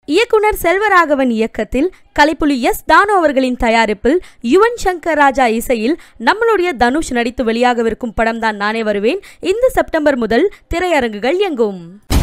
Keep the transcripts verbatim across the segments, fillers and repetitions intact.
இயக்குனர் செல்வராகவன் இயக்கத்தில் கலைப்புலி எஸ் தானு அவர்களின் தயாரிப்பில் யுவன் சங்கர் ராஜா இசையில் நம்மளுடைய தனுஷ் நடித்து வெளியாகவிருக்கும் படம் தான் நானே வருவேன். இந்த செப்டம்பர் முதல் திரையரங்குகள் இயங்கும்.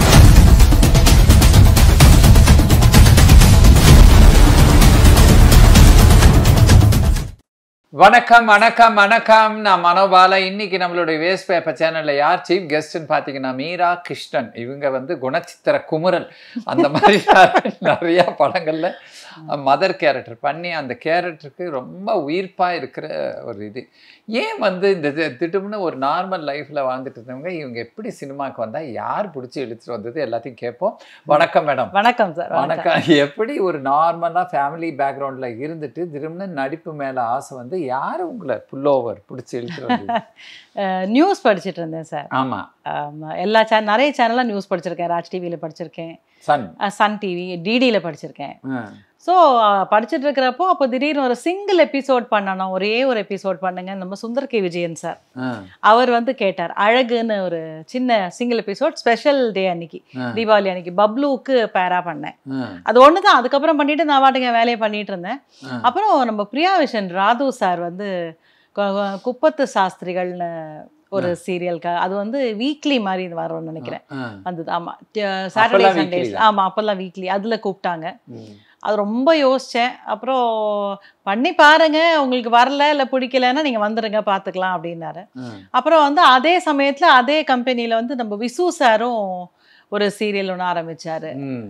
வணக்கம் வணக்கம் வணக்கம். நான் மனோபாலா. இன்னைக்கு நம்மளுடைய வேஸ்ட் பேப்பர் சேனல்ல யார் சீஃப் கெஸ்ட்னு பார்த்தீங்கன்னா மீரா கிருஷ்ணன். இவங்க வந்து குணச்சித்திர குமுறல் அந்த மாதிரி நிறைய படங்கள்ல மதர் கேரக்டர் பண்ணி அந்த கேரக்டருக்கு ரொம்ப உயிர்ப்பா இருக்கிற ஒரு இது. ஏன் வந்து இந்த திட்டம்னு ஒரு நார்மல் லைஃப்ல வாழ்ந்துட்டு இருந்தவங்க இவங்க எப்படி சினிமாவுக்கு வந்தா யார் பிடிச்சி இழுத்துட்டு வந்தது எல்லாத்தையும் கேட்போம். வணக்கம் மேடம். வணக்கம் சார். வணக்கம். எப்படி ஒரு நார்மலா ஃபேமிலி பேக்ரவுண்ட்ல இருந்துட்டு திரும்ப நடிப்பு மேல ஆசை வந்து யாரு உங்களை புல் ஓவர் பிடிச்சி இழுத்துட்டு? நியூஸ் படிச்சுட்டு இருந்தேன் சார். ஆமா, எல்லா சேனல் நிறைய சேனல்ல நியூஸ் படிச்சிருக்கேன். ராஜ் டிவியில படிச்சிருக்கேன், சன் சன் டிவி, டிடியில படிச்சிருக்கேன். ஸோ படிச்சுட்டு இருக்கிறப்போ அப்போ திடீர்னு ஒரு சிங்கிள் எபிசோட் பண்ணணும், ஒரே ஒரு எபிசோட் பண்ணுங்க. நம்ம சுந்தர் கே விஜயன் சார் அவர் வந்து கேட்டார். அழகுன்னு ஒரு சின்ன சிங்கிள் எபிசோட் ஸ்பெஷல் டே அன்னைக்கு, தீபாவளி அன்னைக்கு பப்ளுவுக்கு பேரா பண்ணேன். அது ஒன்று தான். அதுக்கப்புறம் பண்ணிட்டு நான் வாட்டுங்க வேலையை பண்ணிட்டு இருந்தேன். அப்புறம் நம்ம பிரியா விஷன் ராது சார் வந்து குப்பத்து சாஸ்திரிகள்னு ஒரு சீரியலுக்கு, அது வந்து வீக்லி மாதிரி வரும்னு நினைக்கிறேன் வந்தது. ஆமாம், சாட்டர்டே சண்டேஸ். ஆமாம், அப்போல்லாம் வீக்லி அதில் கூப்பிட்டாங்க. அது ரொம்ப யோசித்தேன். அப்புறம் பண்ணி பாருங்க, உங்களுக்கு வரல இல்லை பிடிக்கலன்னா நீங்கள் வந்துடுங்க பார்த்துக்கலாம் அப்படின்னாரு. அப்புறம் வந்து அதே சமயத்தில் அதே கம்பெனியில் வந்து நம்ம விசு சாரும் ஒரு சீரியல் ஒன்று ஆரம்பித்தார்.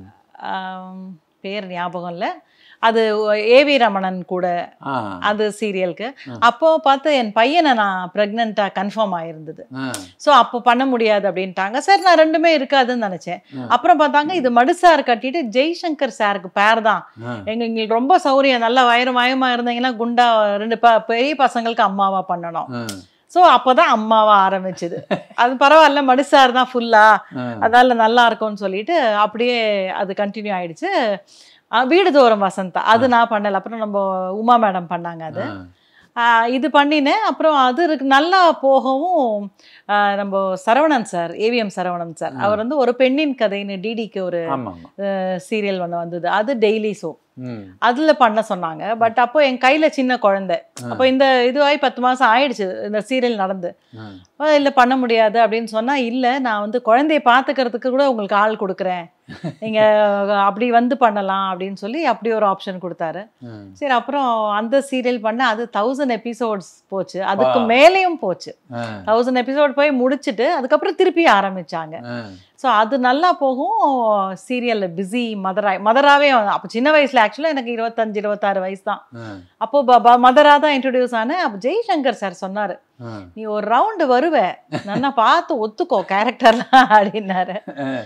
பேர் ஞாபகம் இல்லை. அது ஏவி ரமணன் கூட அது சீரியலுக்கு. அப்போ பார்த்து என் பையனை நான் ப்ரெக்னெண்ட்டாக கன்ஃபார்ம் ஆகிருந்தது. ஸோ அப்போ பண்ண முடியாது அப்படின்ட்டாங்க. சார் நான் ரெண்டுமே இருக்காதுன்னு நினச்சேன். அப்புறம் பார்த்தாங்க இது மடுசார் கட்டிட்டு ஜெய்சங்கர் சாருக்கு பேர் தான். எங்க எங்களுக்கு ரொம்ப சௌரியம், நல்ல வயிறு மயமாக இருந்தீங்கன்னா குண்டா ரெண்டு ப பெரிய பசங்களுக்கு அம்மாவா பண்ணணும். ஸோ அப்போதான் அம்மாவா ஆரம்பிச்சுது. அது பரவாயில்ல, மடுசார் தான் ஃபுல்லா, அதால நல்லா இருக்கும்னு சொல்லிட்டு அப்படியே அது கண்டினியூ ஆயிடுச்சு. வீடு தோறும் வசந்தா அது நான் பண்ணல. அப்புறம் நம்ம உமா மேடம் பண்ணாங்க. அது இது பண்ணினேன். அப்புறம் அது இருக்கு நல்லா போகவும் நம்ம சரவணன் சார், ஏவிஎம் சரவணன் சார், அவர் வந்து ஒரு பெண்ணின் கதைன்னு டிடிக்கு ஒரு சீரியல் ஒன்று வந்தது. அது டெய்லி ஷோ, அதுல பண்ண சொன்னாங்க. பட் அப்போ என் கையில சின்ன குழந்தை. அப்போ இந்த இதுவாகி பத்து மாசம் ஆயிடுச்சு இந்த சீரியல் நடந்து. இல்லை பண்ண முடியாது அப்படின்னு சொன்னா, இல்லை நான் வந்து குழந்தைய பார்த்துக்கிறதுக்கு கூட உங்களுக்கு ஆள் கொடுக்குறேன், நீங்க அப்படி வந்து பண்ணலாம் அப்படின்னு சொல்லி அப்படி ஒரு ஆப்ஷன் கொடுத்தாரு. சரி, அப்புறம் அந்த சீரியல் பண்ண அது தௌசண்ட் எபிசோட்ஸ் போச்சு, அதுக்கு மேலேயும் போச்சு. தௌசண்ட் எபிசோட் போய் முடிச்சுட்டு அதுக்கப்புறம் திருப்பி ஆரம்பிச்சாங்க. ஸோ அது நல்லா போகும். சீரியல்ல பிஸி மதராய் மதராகவே. அப்போ சின்ன வயசுல ஆக்சுவலாக எனக்கு இருபத்தஞ்சு இருபத்தாறு வயசு தான். அப்போ மதரா தான் இன்ட்ரடியூஸ் ஆனேன். அப்போ ஜெய்சங்கர் சார் சொன்னாரு, நீ ஒரு ரவுண்டு வருவ, நல்லா பார்த்து ஒத்துக்கோ கேரக்டர்லாம் அப்படின்னாரு.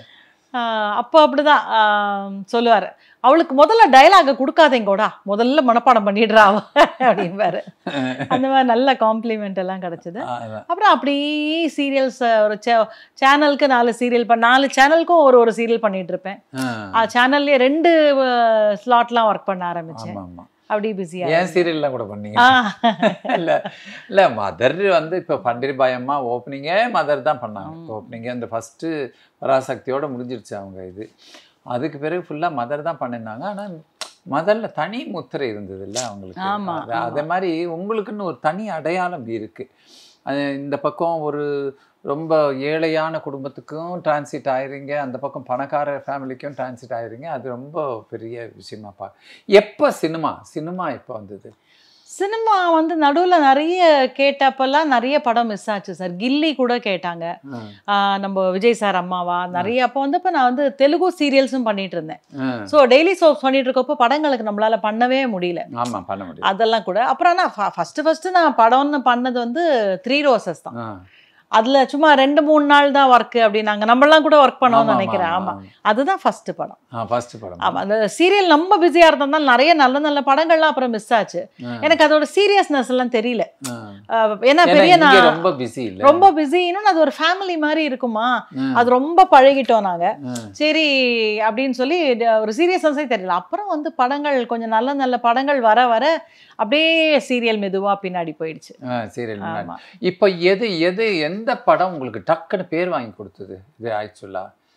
அப்போ அப்படிதான் சொல்லுவார், அவளுக்கு முதல்ல டைலாக கொடுக்காதீங்கோடா, முதல்ல மனப்பாடம் பண்ணிடுறா அப்படின்பாரு. அந்த மாதிரி நல்ல காம்ப்ளிமெண்ட் எல்லாம் கிடைச்சது. அப்புறம் அப்படி சீரியல்ஸ் ஒரு சேனலுக்கு நாலு சீரியல் பண்ண நாலு சேனலுக்கும் ஒரு ஒரு சீரியல் பண்ணிட்டு இருப்பேன். சேனல்லே ரெண்டு ஸ்லாட்லாம் ஒர்க் பண்ண ஆரம்பிச்சேன். அப்படி பிஸியா ஏன் சீரியல்லாம் கூட பண்ணீங்க? இல்லை இல்லை மதர் வந்து இப்போ பண்டிர்பாயம்மா ஓப்பனிங்கே மதர் தான் பண்ணாங்க. ஓப்பனிங்கே அந்த ஃபஸ்ட்டு பராசக்தியோட முடிஞ்சிருச்சு அவங்க இது. அதுக்கு பிறகு ஃபுல்லாக மதர் தான் பண்ணியிருந்தாங்க. ஆனால் மதரில் தனி முத்திரை இருந்தது இல்லை அவங்களுக்கு. அதே மாதிரி உங்களுக்குன்னு ஒரு தனி அடையாளம் இருக்குது. அது இந்த பக்கம் ஒரு ரொம்ப ஏழையான குடும்பத்துக்கும் டிரான்சிட் ஆயிடுறீங்க, அந்த பக்கம் பணக்கார ஃபேமிலிக்கும் டிரான்சிட் ஆயிடுறீங்க. அது ரொம்ப பெரிய விஷயமாப்பா. எப்போ சினிமா சினிமா எப்போ வந்தது? சினிமா வந்து நடுவில் நிறைய கேட்டப்பெல்லாம் நிறைய படம் மிஸ் ஆச்சு சார். கில்லி கூட கேட்டாங்க, நம்ம விஜய் சார் அம்மாவா நிறைய. அப்போ வந்து இப்போ நான் வந்து தெலுங்கு சீரியல்ஸும் பண்ணிட்டு இருந்தேன். ஸோ டெய்லி ஷோஸ் பண்ணிட்டு இருக்கப்போ படங்களுக்கு நம்மளால பண்ணவே முடியல. ஆமாம், பண்ண முடியும் அதெல்லாம் கூட. அப்புறம் நான் ஃபர்ஸ்ட் ஃபர்ஸ்ட் நான் படம்னு பண்ணது வந்து த்ரீ ரோசஸ் தான். அதுல சும்மா ரெண்டு மூணு நாள் தான் ஒர்க் அப்படின்னாங்க. நம்மளாம் கூட ஒர்க் பண்ணோம்னு நினைக்கிறேன். ஆமா, அதுதான் ஃபர்ஸ்ட் படம். ஃபர்ஸ்ட் படம். ஆமா, அந்த சீரியல் நம்ம பிஸியா இருந்ததால நிறைய நல்ல நல்ல படங்கள்லாம் அப்புறம் மிஸ் ஆச்சு. எனக்கு அதோட சீரியஸ்னஸ் எல்லாம் தெரியல. ஏன்னா பெரிய நான் ரொம்ப பிஸி இல்ல, ரொம்ப பிஸி. இன்னும் அது ஒரு ஃபேமிலி மாதிரி இருக்குமா, அது ரொம்ப பழகிட்டோம் நாங்க. சரி அப்படின்னு சொல்லி ஒரு சீரியஸ்னஸே தெரியல. அப்புறம் வந்து படங்கள் கொஞ்சம் நல்ல நல்ல படங்கள் வர வர அப்படியே சீரியல் மெதுவா பின்னாடி போயிடுச்சு. சீரியல் இப்போ எது எது எந்த படம் உங்களுக்கு டக்குன்னு பேர் வாங்கி கொடுத்தது? இது ஆக்சுவலா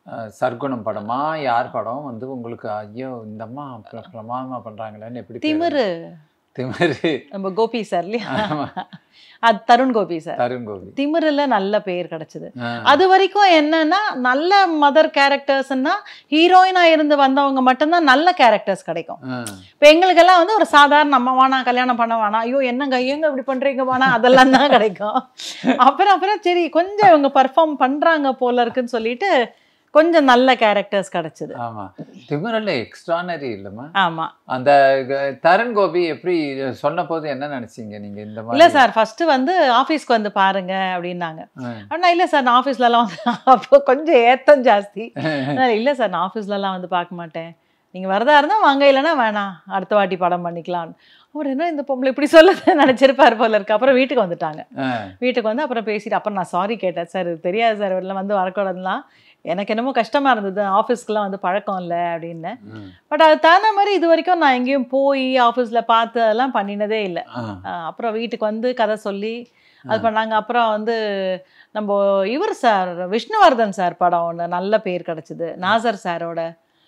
சர்க்குணம் படமா யார் படம் வந்து உங்களுக்கு ஐயோ இந்த அம்மா பிரமாதமா பண்றாங்களேன்னு எப்படி? திமிரு. திமிரு நம்ம கோபி சார் இல்லையா, அது தருண் கோபி சார். தருண் கோபி. திமிருல நல்ல பேர் கிடைச்சது. அது வரைக்கும் என்னன்னா நல்ல மதர் கேரக்டர்ஸ்னா ஹீரோயினா இருந்து வந்தவங்க மட்டும்தான் நல்ல கேரக்டர்ஸ் கிடைக்கும். இப்போ எங்களுக்கெல்லாம் வந்து ஒரு சாதாரண அம்மா வானா கல்யாணம் பண்ண வேணா, ஐயோ என்னங்க ஏங்க இப்படி பண்றீங்க வானா, அதெல்லாம் தான் கிடைக்கும். அப்புறம் அப்புறம் சரி கொஞ்சம் இவங்க பர்ஃபார்ம் பண்றாங்க போல இருக்குன்னு சொல்லிட்டு கொஞ்சம் நல்ல கேரக்டர்ஸ் கிடைச்சது. ஆமா, திமிரல்ல எக்ஸ்ட்ரானரி இல்லம்மா. ஆமா, அந்த தருண் கோபி எப்படி சொன்ன போது என்ன நினைச்சீங்க நீங்க? இந்த மாதிரி இல்ல சார் ஃபர்ஸ்ட் வந்து ஆபீஸ்க்கு வந்து பாருங்க அப்படின்னாங்க. ஆனா இல்ல சார் நான் ஆபீஸ்ல எல்லாம் வந்து அப்போ கொஞ்சம் ஏத்தம் ஜாஸ்தி. இல்ல சார் நான் ஆபீஸ்ல எல்லாம் வந்து பார்க்க மாட்டேன், நீங்க வரதா இருந்தா வாங்க, இல்லைன்னா வேணாம் அடுத்த வாட்டி படம் பண்ணிக்கலாம். அவர் என்ன இந்த பொம்பளை இப்படி சொல்ல நினைச்சிருப்பாரு போல இருக்கு. அப்புறம் வீட்டுக்கு வந்துட்டாங்க. வீட்டுக்கு வந்து அப்புறம் பேசிட்டு அப்புறம் நான் சாரி கேட்டேன், சார் தெரியாது சார் இவரெல்லாம் வந்து வரக்கூடாதுலாம், எனக்கு என்னமோ கஷ்டமா இருந்தது, ஆஃபீஸ்க்குலாம் வந்து பழக்கம் இல்லை அப்படின்னு. பட் அது தகுந்த மாதிரி இது வரைக்கும் நான் எங்கேயும் போய் ஆஃபீஸில் பார்த்து அதெல்லாம் பண்ணினதே இல்லை. அப்புறம் வீட்டுக்கு வந்து கதை சொல்லி அது பண்ணாங்க. அப்புறம் வந்து நம்ம இவர் சார் விஷ்ணுவர்தன் சார் படம் ஒன்று நல்ல பேர் கிடச்சிது, நாசர் சாரோட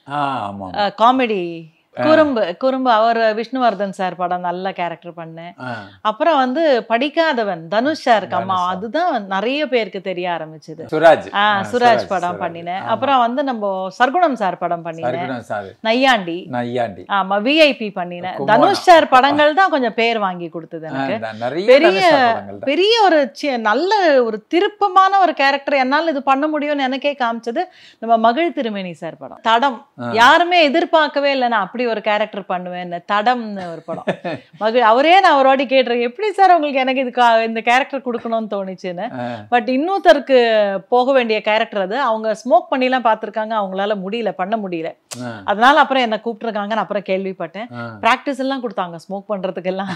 காமெடி குறும்பு குறும்பு அவர் விஷ்ணுவர்தன் சார் படம் நல்ல கேரக்டர் பண்ணேன். அப்புறம் வந்து படிக்காதவன் தனுஷ் சாருக்கு அம்மா, அதுதான் நிறைய பேருக்கு தெரிய ஆரம்பிச்சது. சுராஜ் சுராஜ் படம் பண்ணினேன். அப்புறம் வந்து நம்ம சர்க்குணம் சார் படம் பண்ணினேன், நையாண்டி நையாண்டி ஆமா விஐபி பண்ணினேன். தனுஷ் சார் படங்கள் தான் கொஞ்சம் பேர் வாங்கி கொடுத்தது எனக்கு. பெரிய பெரிய ஒரு நல்ல ஒரு திருப்பமான ஒரு கேரக்டர் என்னால் இது பண்ண முடியும்னு எனக்கே காமிச்சது நம்ம மகிழ் திருமேனி சார் படம் தடம். யாருமே எதிர்பார்க்கவே இல்லை நான் அப்படி ஒரு கேரக்டர் பண்ணுவேன். தடம்னு ஒரு படம் மகிழ் அவரே நான் ஒரு வாட்டி கேட்டிருக்கேன், எப்படி சார் உங்களுக்கு எனக்கு இது இந்த கேரக்டர் கொடுக்கணும்னு தோணுச்சுன்னு. பட் இன்னொருத்தருக்கு போக வேண்டிய கேரக்டர் அது. அவங்க ஸ்மோக் பண்ணிலாம் பார்த்துருக்காங்க, அவங்களால முடியல பண்ண முடியல. அதனால அப்புறம் என்ன கூப்பிட்டுருக்காங்கன்னு அப்புறம் கேள்விப்பட்டேன். ப்ராக்டிஸ் எல்லாம் கொடுத்தாங்க ஸ்மோக் பண்றதுக்கு எல்லாம்.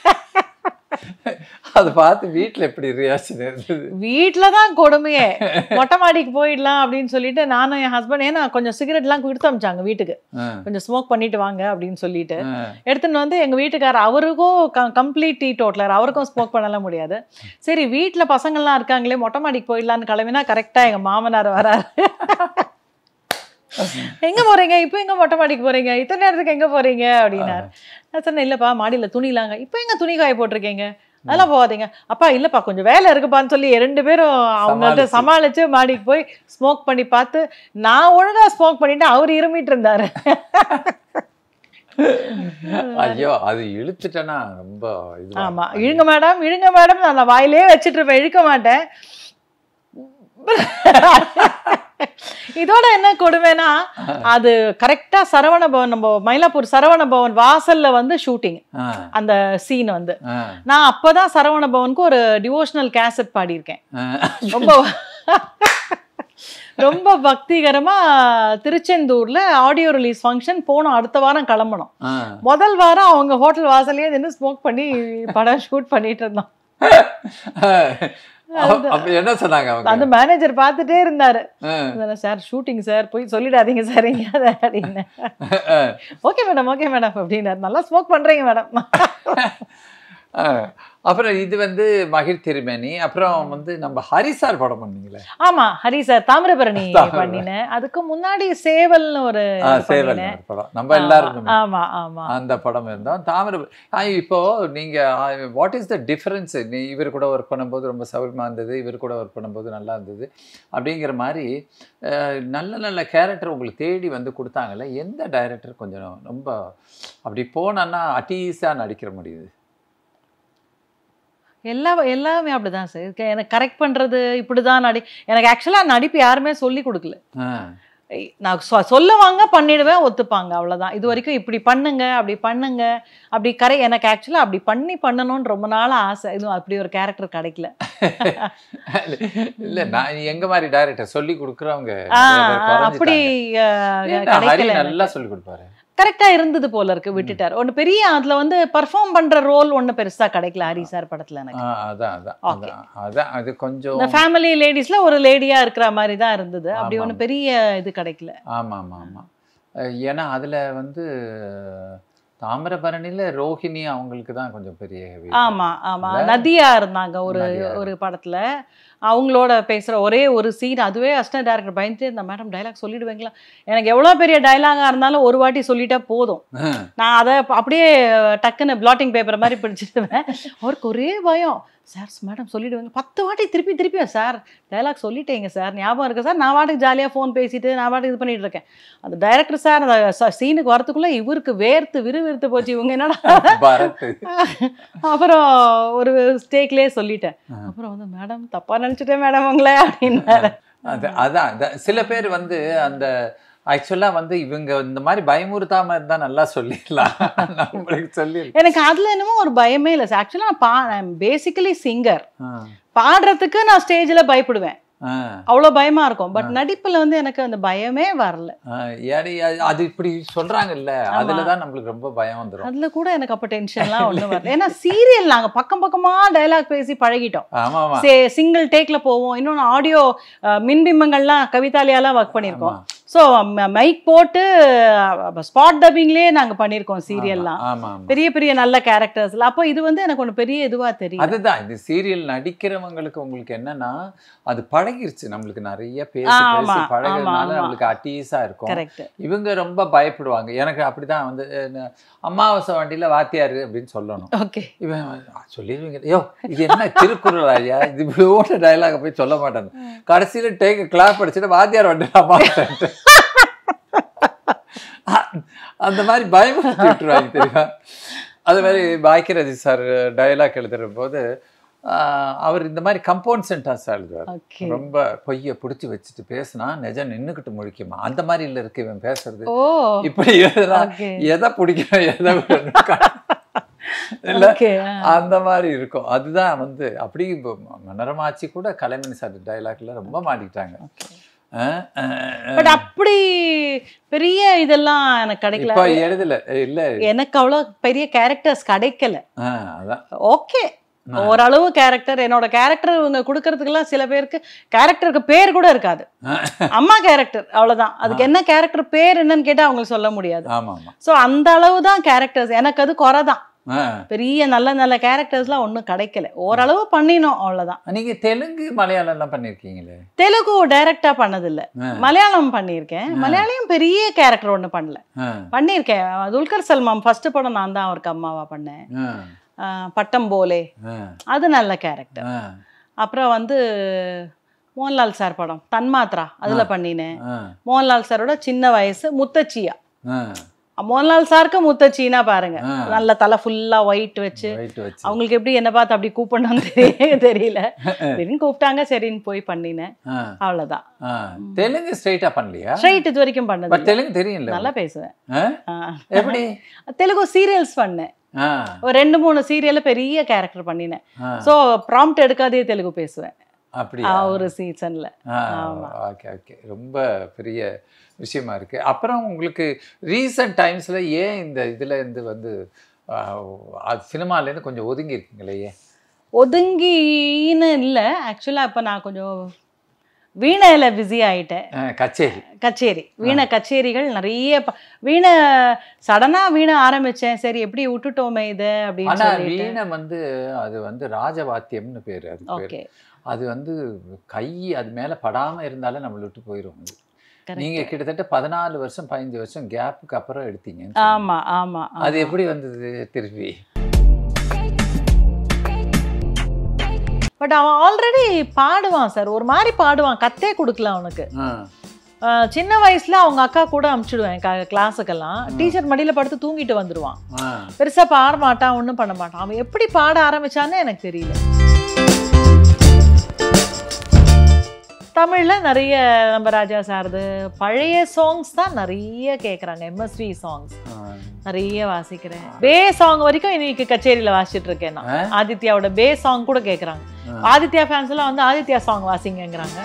அதை பார்த்து வீட்டில் எப்படி ரியாக்ஷன் இருந்தது? வீட்டில் தான் கொடுமையே. மொட்டை மாடிக்கு போயிடலாம் அப்படின்னு சொல்லிட்டு நானும் என் ஹஸ்பண்ட், ஏன்னா கொஞ்சம் சிகரெட்லாம் கொடுத்து அமிச்சாங்க வீட்டுக்கு, கொஞ்சம் ஸ்மோக் பண்ணிட்டு வாங்க அப்படின்னு சொல்லிட்டு எடுத்துன்னு வந்து எங்கள் வீட்டுக்காரர் அவருக்கும் கம்ப்ளீட் டீ டோட்டலர், அவருக்கும் ஸ்மோக் பண்ணலாம் முடியாது. சரி வீட்டில் பசங்கள்லாம் இருக்காங்களே மொட்டை மாடிக்கு போயிடலான்னு கிளம்பினா கரெக்டாக எங்கள் மாமனார் வராரு. எங்க போறீங்க இப்போ, எங்க மொட்டை மாடிக்கு போறீங்க, இத்தனை நேரத்துக்கு எங்க போறீங்க அப்படின்னாரு. நான் சொன்னேன் இல்லப்பா மாடியில துணிலாங்க, இப்போ எங்க துணி காய போட்டிருக்கீங்க, அதெல்லாம் போகாதீங்க. அப்பா இல்லப்பா கொஞ்சம் வேலை இருக்குப்பான்னு சொல்லி ரெண்டு பேரும் அவங்கள்ட்ட சமாளிச்சு மாடிக்கு போய் ஸ்மோக் பண்ணி பார்த்து நான் ஒழுங்கா ஸ்மோக் பண்ணிட்டு அவர் இருமிட்டு இருந்தாரு. ஐயோ அது இழுத்துட்டேன்னா ரொம்ப இது. ஆமா இழுங்க மேடம் இழுங்க மேடம், நான் வாயிலே வச்சுட்டு இருப்பேன், இழுக்க மாட்டேன். இதோட என்ன கொடுமைனா அது கரெக்டா சரவண பவன், நம்ம மயிலாப்பூர் சரவண பவன் வாசல்ல வந்து ஷூட்டிங் அந்த சீன் வந்து நான் அப்பதான் சரவண பவனுக்கு ஒரு டிவோஷனல் கேசட் பாடியிருக்கேன். ரொம்ப ரொம்ப பக்திகரமா திருச்செந்தூர்ல ஆடியோ ரிலீஸ் ஃபங்க்ஷன் போனோம். அடுத்த வாரம் கிளம்பணும். முதல் வாரம் அவங்க ஹோட்டல் வாசல்லே நின்று ஸ்மோக் பண்ணி படம் ஷூட் பண்ணிட்டு இருந்தோம். என்ன சொன்னாங்க அந்த மேனேஜர் பார்த்துட்டே இருந்தாரு, சார் ஷூட்டிங் சார் போய் சொல்லிடாதீங்க சார் எங்கேயாவது அப்படின்னு. ஓகே மேடம் ஓகே மேடம் அப்படின்னாரு. நல்லா ஸ்மோக் பண்றீங்க மேடம். அப்புறம் இது வந்து மகிழ் திருமேனி. அப்புறம் வந்து நம்ம ஹரி சார் படம் பண்ணீங்களே? ஆமா ஹரி சார் தாமிரபரணி பண்ணினேன். அதுக்கு முன்னாடி சேவல்னு ஒரு சேவல் படம் நம்ம எல்லாரும் ஆமா ஆமா அந்த படம் இருந்தோம். தாமிரபரணி இப்போ நீங்க வாட் இஸ் த டிஃபரன்ஸ்? நீ இவர் கூட ஒர்க் பண்ணும்போது ரொம்ப சௌரியமா இருந்தது, இவர் கூட ஒர்க் பண்ணும்போது நல்லா இருந்தது அப்படிங்கிற மாதிரி நல்ல நல்ல கேரக்டர் உங்களுக்கு தேடி வந்து கொடுத்தாங்கல்ல, எந்த டைரக்டர் கொஞ்சம் ரொம்ப அப்படி போனா அட்டீஸா நடிக்கிற முடியுது? எல்லா எல்லாமே அப்படிதான் சார். எனக்கு கரெக்ட் பண்றது இப்படிதான் நடி, எனக்கு ஆக்சுவலா நடிப்பு யாருமே சொல்லி கொடுக்கல. நான் சொல்லுவாங்க பண்ணிடுவேன் ஒத்துப்பாங்க அவ்வளவுதான். இது வரைக்கும் இப்படி பண்ணுங்க அப்படி பண்ணுங்க அப்படி கரை எனக்கு ஆக்சுவலா அப்படி பண்ணி பண்ணணும்னு ரொம்ப நாள் ஆசை. இதுவும் அப்படி ஒரு கேரக்டர் கிடைக்கல. இல்ல நான் எங்க மாதிரி டைரக்டர் சொல்லி கொடுக்குறவங்க அப்படி நல்லா சொல்லி கொடுப்பாரு, கரெக்டா இருந்தது போல இருக்கு, விட்டுட்டார். ஒன்னு பெரிய அதுல வந்து பெர்ஃபார்ம் பண்ற ரோல் ஒன்னு பெருசா கிடைக்கல ஹரி சார் படத்துல எனக்கு. அதான் அதான் அதான் அது கொஞ்சம் இந்த ஃபேமிலி லேடிஸ்ல ஒரு லேடியா இருக்கிற மாதிரி தான் இருந்தது. அப்படி ஒன்னு பெரிய இது கிடைக்கல. ஆமா ஆமா ஆமா. ஏன்னா அதுல வந்து தாமிரபரணியில ரோஹிணி அவங்களுக்கு தான் கொஞ்சம் பெரிய. ஆமா ஆமா நதியா இருந்தாங்க ஒரு ஒரு படத்துல. அவங்களோட பேசுகிற ஒரே ஒரு சீன், அதுவே அசிஸ்டன்ட் டைரக்டர் பயந்துட்டே இருந்தா, மேடம் டைலாக் சொல்லிடுவீங்களா? எனக்கு எவ்வளோ பெரிய டைலாகாக இருந்தாலும் ஒரு வாட்டி சொல்லிட்டா போதும், நான் அதை அப்படியே டக்குன்னு பிளாட்டிங் பேப்பர் மாதிரி பிடிச்சிடுவேன். அவருக்கு ஒரே பயம், சார் மேடம் சொல்லிடுவேங்க, பத்து வாட்டி திருப்பி திருப்பியா சார் டைலாக் சொல்லிட்டேங்க சார், ஞாபகம் இருக்கு சார், நான் வாட்டுக்கு ஜாலியாக ஃபோன் பேசிட்டு நான் வாட்டுக்கு இது பண்ணிட்டு இருக்கேன். அந்த டைரக்டர் சார் அந்த சீனுக்கு வரத்துக்குள்ளே இவருக்கு வேர்த்து விறுவிறுத்து போச்சு, இவங்க என்னடா. அப்புறம் ஒரு ஸ்டேக்லேயே சொல்லிட்டேன். அப்புறம் வந்து மேடம் தப்பாக நினச்சிட்டேன் மேடம் உங்களே அப்படின்னாரு. அது அதான் சில பேர் வந்து அந்த ஆக்சுவலாக வந்து இவங்க இந்த மாதிரி பயமுறுத்தாமல் இருந்தால் நல்லா சொல்லிடலாம், நம்மளுக்கு சொல்லி. எனக்கு அதில் என்னமோ ஒரு பயமே இல்லை சார். ஆக்சுவலாக நான் பா பேசிக்கலி சிங்கர், பாடுறதுக்கு நான் ஸ்டேஜில் பயப்படுவேன், அவ்வளோ பயமா இருக்கும். பட் நடிப்புல வந்து எனக்கு அந்த பயமே வரல. அது இப்படி சொல்றாங்கல்ல, அதுலதான் நம்மளுக்கு ரொம்ப பயம் வந்துடும். அதுல கூட எனக்கு அப்ப டென்ஷன்லாம் ஒண்ணு வரல. ஏன்னா சீரியல் நாங்க பக்கம் பக்கமா டயலாக் பேசி பழகிட்டோம். சிங்கிள் டேக்ல போவோம். இன்னொன்னு ஆடியோ மின்பிம்பங்கள்லாம் கவிதாலியாலாம் ஒர்க் பண்ணியிருக்கோம். ஸோ மைக் போட்டு ஸ்பாட் டப்பிங்லேயே நாங்கள் பண்ணியிருக்கோம் சீரியல்லாம், பெரிய பெரிய நல்ல கேரக்டர்ஸ்ல. அப்போ இது வந்து எனக்கு ஒன்று பெரிய இதுவாக தெரியும். அதுதான் இது சீரியல் நடிக்கிறவங்களுக்கு உங்களுக்கு என்னன்னா அது பழகிருச்சு, நம்மளுக்கு நிறைய பேசி பேசி பழகிறதுனால நம்மளுக்கு அட்டீஸா இருக்கும். இவங்க ரொம்ப பயப்படுவாங்க. எனக்கு அப்படிதான் வந்து அமாவாசை வண்டியில வாத்தியாரு அப்படின்னு சொல்லணும். இவன் சொல்லிடுவீங்க, ஐயோ இது என்ன திருக்குறள் ஐயா, இது இவ்வளோ டைலாக போய் சொல்ல மாட்டாங்க. கடைசியில டேக் கிளாப் அடிச்சுட்டு வாத்தியார் வண்டியில் அம்மா அந்த மாதிரி பயமுறுத்தி விட்டுருவாங்க தெரியுமா. அது மாதிரி பாக்கியராஜ் சார் டயலாக் எழுதுற போது அவர் இந்த மாதிரி கம்பவுண்ட் சென்டென்ஸ் எழுதுவார். ரொம்ப பொய்யை பிடிச்சி வச்சுட்டு பேசினா நிஜம் நின்றுக்கிட்டு முழிக்குமா, அந்த மாதிரி இல்லை இருக்கு இவன் பேசுறது. இப்படி எழுதுனா எதை பிடிக்கும் எதை இல்ல அந்த மாதிரி இருக்கும். அதுதான் வந்து அப்படி மனரமாச்சி கூட கலைமணி சார் டயலாக்ல ரொம்ப மாட்டிக்கிட்டாங்க. பட் அப்படி பெரிய இதெல்லாம் எனக்கு கிடைக்கல, எழுதல இல்ல எனக்கு அவ்வளவு பெரிய கேரக்டர்ஸ் கிடைக்கல. ஓகே ஓரளவு கேரக்டர், என்னோட கேரக்டர் இவங்க கொடுக்கறதுக்கெல்லாம் சில பேருக்கு கேரக்டருக்கு பேர் கூட இருக்காது. அம்மா கேரக்டர் அவ்வளவுதான், அதுக்கு என்ன கேரக்டர் பேர் என்னன்னு கேட்டா அவங்களுக்கு சொல்ல முடியாது. ஸோ அந்த அளவு தான் கேரக்டர்ஸ். எனக்கு அது குறைதான், பெரிய நல்ல நல்ல கேரக்டர்ஸ்லாம் ஒன்றும் கிடைக்கல. ஓரளவு பண்ணினோம் அவ்வளோதான். நீங்க தெலுங்கு மலையாளம் எல்லாம் பண்ணிருக்கீங்களே? தெலுங்கு டைரக்டா பண்ணதில்லை, மலையாளம் பண்ணியிருக்கேன். மலையாளையும் பெரிய கேரக்டர் ஒன்று பண்ணல, பண்ணியிருக்கேன். துல்கர் சல்மான் ஃபர்ஸ்ட் படம் நான் தான் அவருக்கு அம்மாவா பண்ணேன். பட்டம் போலே அது நல்ல கேரக்டர். அப்புறம் வந்து மோகன்லால் சார் படம் தன்மாத்ரா அதுல பண்ணினேன். மோகன்லால் சாரோட சின்ன வயசு முத்தச்சியா. மோகன்லால் சாருக்கு முத்தச்சின்னா பாருங்க, நல்ல தலை ஃபுல்லா ஒயிட் வச்சு, அவங்களுக்கு எப்படி என்ன பார்த்து அப்படி கூப்பிடணும்னு தெரியல, சரின்னு கூப்பிட்டாங்க, சரின்னு போய் பண்ணினேன். அவ்வளவுதான். தெலுங்கு ஸ்ட்ரைட்டா பண்ணலையா? ஸ்ட்ரைட் இது வரைக்கும் பண்ணது. தெலுங்கு தெரியும், நல்லா பேசுவேன். எப்படி? தெலுங்கு சீரியல்ஸ் பண்ணேன், ஒரு ரெண்டு மூணு சீரியல்ல பெரிய கேரக்டர் பண்ணினேன். ஸோ ப்ராம்ப்ட் எடுக்காதே தெலுங்கு பேசுவேன் அப்படியா ஒரு சீசன்ல. ஓகே ஓகே, ரொம்ப பெரிய விஷயமா இருக்கு. அப்புறம் உங்களுக்கு ரீசன்ட் டைம்ஸ்ல ஏன் இந்த இதுல இருந்து வந்து சினிமால இருந்து கொஞ்சம் ஒதுங்கி இருக்கீங்களே? ஏன் ஒதுங்கின்னு இல்லை, ஆக்சுவலா இப்போ நான் கொஞ்சம் வீணையில பிஸி ஆயிட்டேன். கச்சேரி கச்சேரி வீணை கச்சேரிகள் நிறைய. வீணை சடனா வீணை ஆரம்பிச்சேன், சரி எப்படி விட்டுட்டோமே இது அப்படின்னு. வீணை வந்து அது வந்து ராஜவாத்தியம்னு பேரு. அது பேரு அது வந்து கை அது மேல படாம இருந்தாலே நம்மளை விட்டு போயிடும். நீங்க கிட்டத்தட்ட பதினாலு வருஷம் பதினஞ்சு வருஷம் கேப்புக்கு அப்புறம் எடுத்தீங்க. ஆமா ஆமா. அது எப்படி வந்தது திருப்பி? பட் அவன் ஆல்ரெடி பாடுவான் சார், ஒரு மாதிரி பாடுவான், கத்தே கொடுக்கல அவனுக்கு. சின்ன வயசுல அவங்க அக்கா கூட அனுப்பிச்சுடுவேன் கிளாஸுக்கெல்லாம். டீச்சர் மடியில படுத்து தூங்கிட்டு வந்துடுவான், பெருசா பாட மாட்டான், ஒன்றும் பண்ண மாட்டான். அவன் எப்படி பாட ஆரம்பிச்சான்னு எனக்கு தெரியல. தமிழ்ல நிறைய நம்ம ராஜா சார்து பழைய சாங்ஸ் தான் நிறைய கேட்குறாங்க. எம்எஸ்வி சாங்ஸ் நிறைய வாசிக்கிறேன். பே சாங் வரைக்கும் இன்னைக்கு கச்சேரியில வாசிச்சுட்டு இருக்கேன் நான். ஆதித்யாவோட பே சாங் கூட கேட்குறாங்க. ஆதித்யா ஃபேன்ஸ் எல்லாம் வந்து ஆதித்யா சாங் வாசிங்கிறாங்க.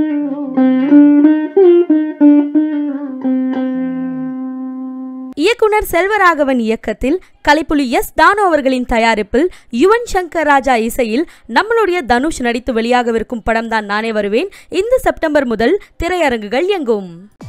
இயக்குனர் இயக்குனர் செல்வராகவன் இயக்கத்தில் கலைப்புலி எஸ் தானு அவர்களின் தயாரிப்பில் யுவன் சங்கர் ராஜா இசையில் நம்மளுடைய தனுஷ் நடித்து வெளியாகவிருக்கும் படம் தான் நானே வருவேன் இந்த செப்டம்பர் முதல் திரையரங்குகள் எங்கும்.